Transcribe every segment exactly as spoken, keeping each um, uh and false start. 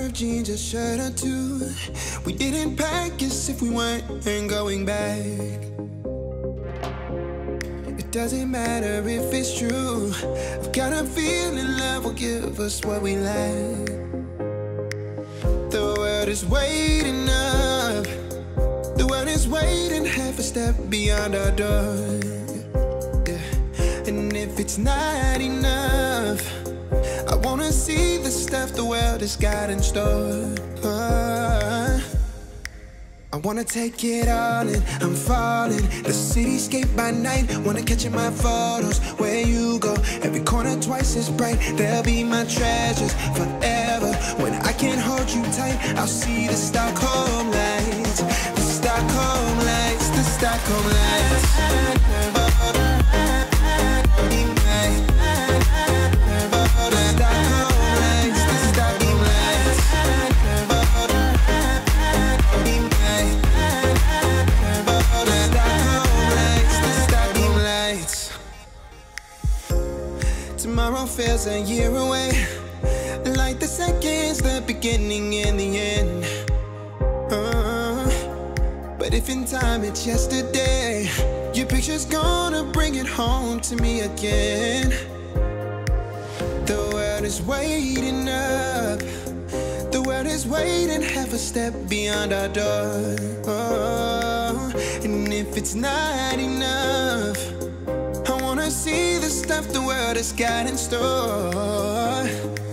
of jeans, a shirt or two. We didn't pack as if we weren't going back. It doesn't matter if it's true. I've got a feeling love will give us what we lack. The world is waiting up. The world is waiting half a step beyond our door. Yeah. And if it's not enough, I wanna see the stuff the world has got in store. uh, I wanna take it all in, I'm falling. The cityscape by night, wanna catch in my photos. Where you go, every corner twice as bright. They'll be my treasures forever. When I can't hold you tight, I'll see the Stockholm lights. The Stockholm lights, the Stockholm lights. Tomorrow feels a year away, like the seconds, the beginning and the end. uh, But if in time it's yesterday, your picture's gonna bring it home to me again. The world is waiting up. The world is waiting half a step beyond our door. oh, And if it's not enough, I wanna see the stuff the world has got in store.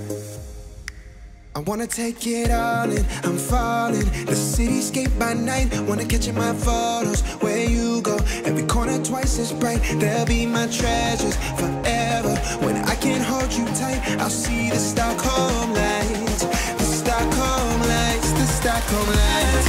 I wanna take it all in, I'm falling. The cityscape by night, wanna catch in my photos. Where you go, every corner twice as bright. They'll be my treasures forever. When I can't hold you tight, I'll see the Stockholm lights. The Stockholm lights, the Stockholm lights.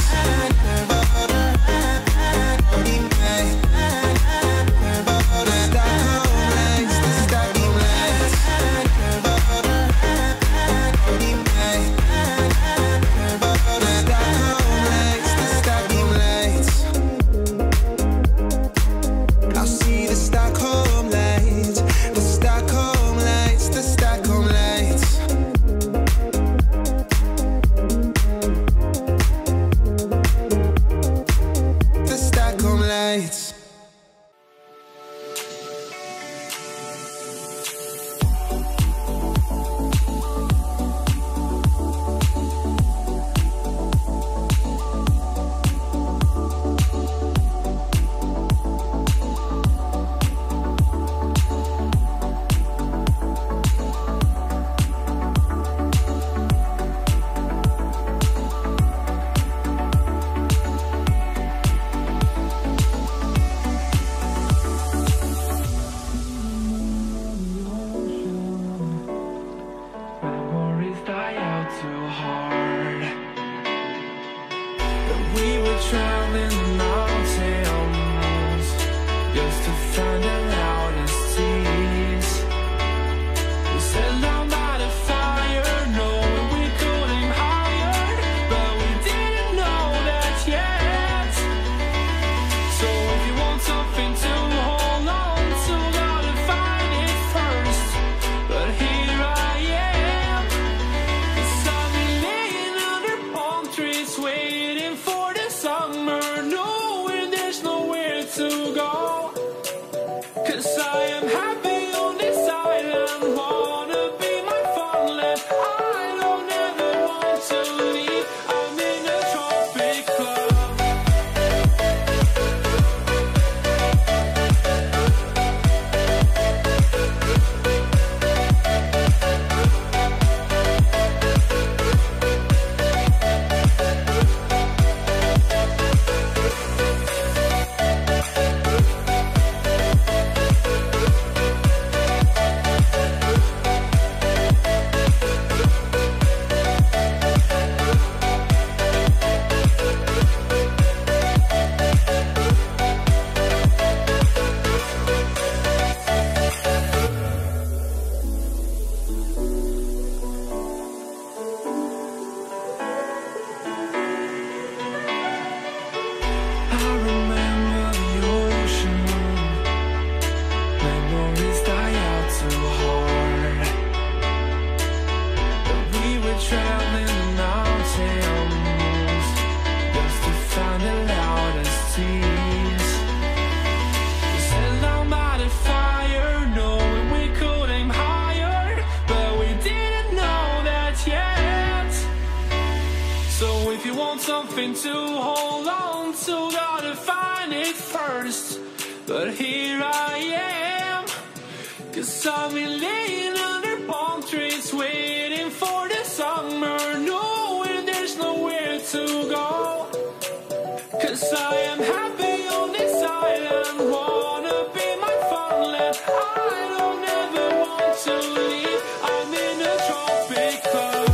Waiting for the summer. if you want something to hold on to, gotta find it first. But here I am, 'cause I've been laying under palm trees, waiting for the summer, knowing there's nowhere to go. 'Cause I am happy on this island, wanna be my funland. I don't ever want to leave, I'm in a tropic club.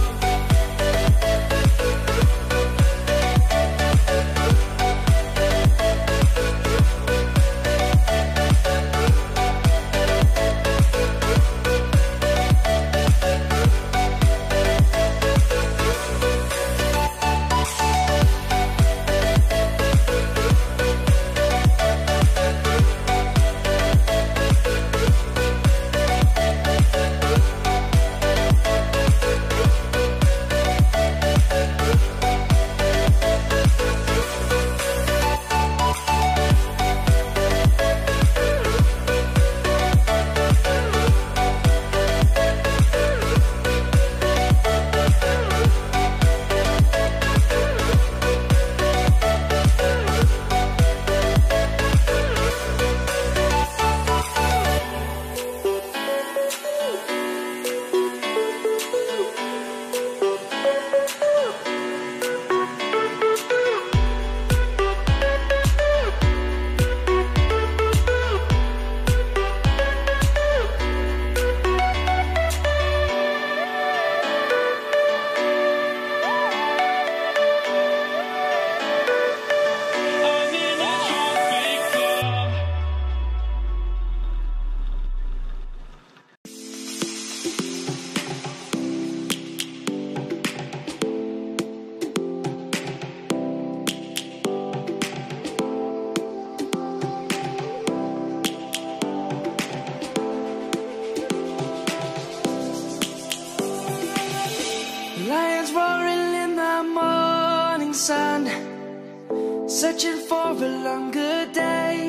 Lions roaring in the morning sun, searching for a longer day.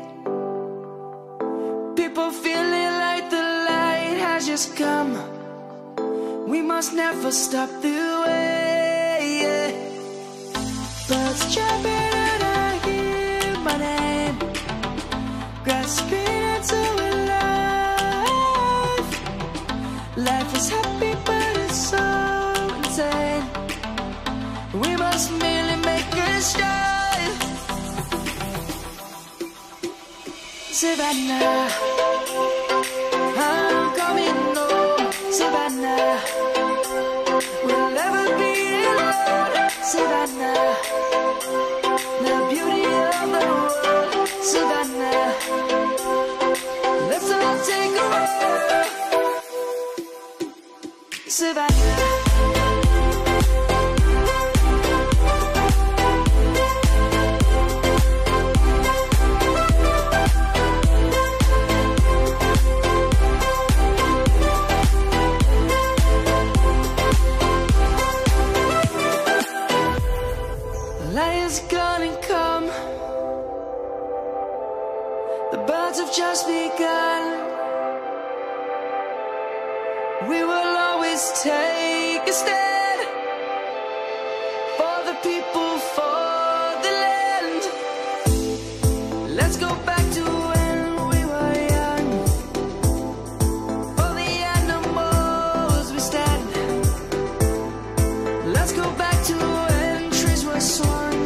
People feeling like the light has just come. We must never stop the way. Birds jumping and I hear my name, grasping into a life. Life is happy but it's so insane. We must merely make a start. Savannah, I'm coming home. Savannah, we'll never be alone. Savannah, the beauty of the world. Savannah, let's all take a walk. Savannah. Lions gonna come, the birds have just begun. We will always take a stand for the people, for the land. Let's go back to when we were young. For the animals we stand. Let's go back to when trees were swung,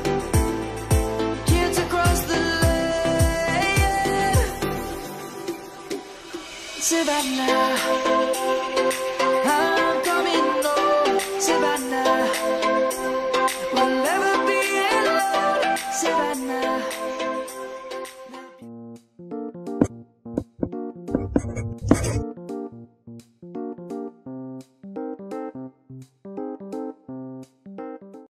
kids across the land. Savannah.